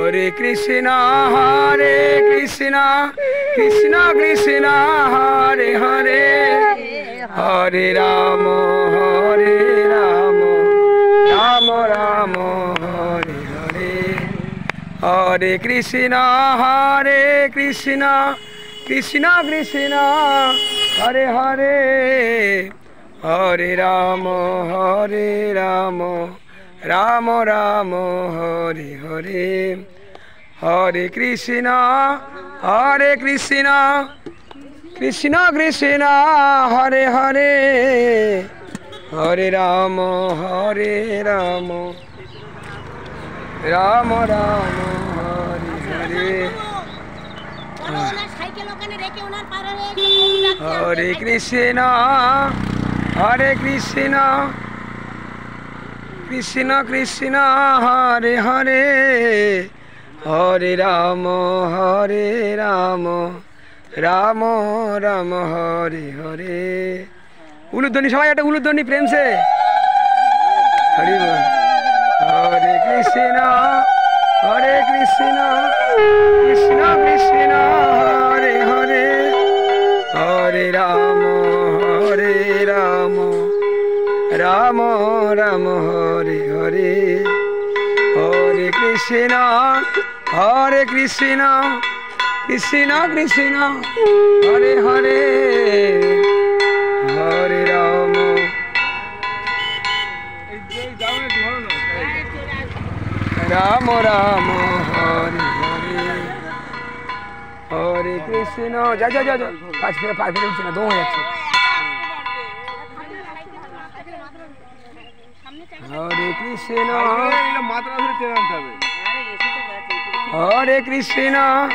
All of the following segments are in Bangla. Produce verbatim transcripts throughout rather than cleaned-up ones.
Hare Krishna, Hare Krishna, Krishna Krishna, Hare Hare, Hare Rama, Hare Rama, Rama Rama, Hare Hare, Hare Krishna, Hare Krishna, Krishna Krishna, Hare Hare, Hare Rama, Hare Rama, Rama Rama, Hare Hare, Hare Krishna, Hare Krishna, Krishna Krishna, Hare Hare, Hare Rama, Hare Rama, Rama Rama, Hare Hare, Hare Krishna, Hare Krishna, Krishna Krishna, Hare Hare, Hare Rama, Hare Rama, Rama Rama, Hare Hare। উলুধ্বনি সবাই একটা উলুধ্বনি প্রেম সে হরি বল। হরে কৃষ্ণ, হরে কৃষ্ণ, কৃষ্ণ কৃষ্ণ, হরে হরে, হরে রাম, হরে রাম, রাম রাম, হরে হরে, হরে কৃষ্ণ, হরে কৃষ্ণ, কৃষ্ণ কৃষ্ণ, হরে হরে, হরে রাম, রাম রাম, হরে হরে, হরে কৃষ্ণ। যা যা যা পাঁচ ফিরে পাঁচ ফিরে উঠছে না, দো হয়ে যাচ্ছে। হরে কৃষ্ণ, হরে কৃষ্ণ,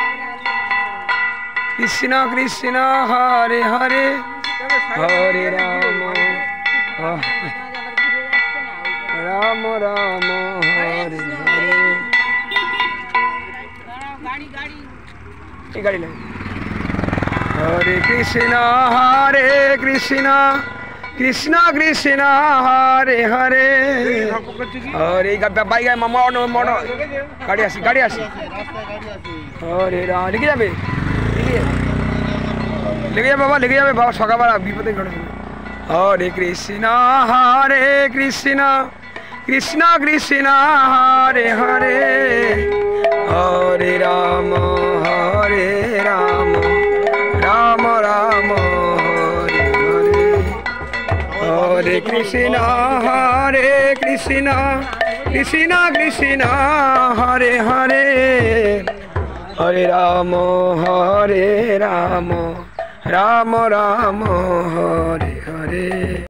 কৃষ্ণ কৃষ্ণ, হরে হরে, হরে রাম, রাম রাম, হরে হরে। এই গাড়ি নেই। হরে কৃষ্ণ, হরে কৃষ্ণ, কৃষ্ণ কৃষ্ণ, হরে হরে, হরে বাইক মামা মন গাড়ি আসি, গাড়ি আসি। হরে রাম, লিখে যাবে, লিখে যাবে বাবা, লিখে যাবে বাবা, সকালবেলা বিপদে ঘটে। হরে কৃষ্ণ, হরে কৃষ্ণ, কৃষ্ণ কৃষ্ণ, হরে হরে, হরে রাম, হরে রাম, রাম রাম, হরে হরে, হরে কৃষ্ণ, হরে কৃষ্ণ, কৃষ্ণ কৃষ্ণ, হরে হরে, হরে রাম, হরে রাম, রাম রাম, হরে হরে।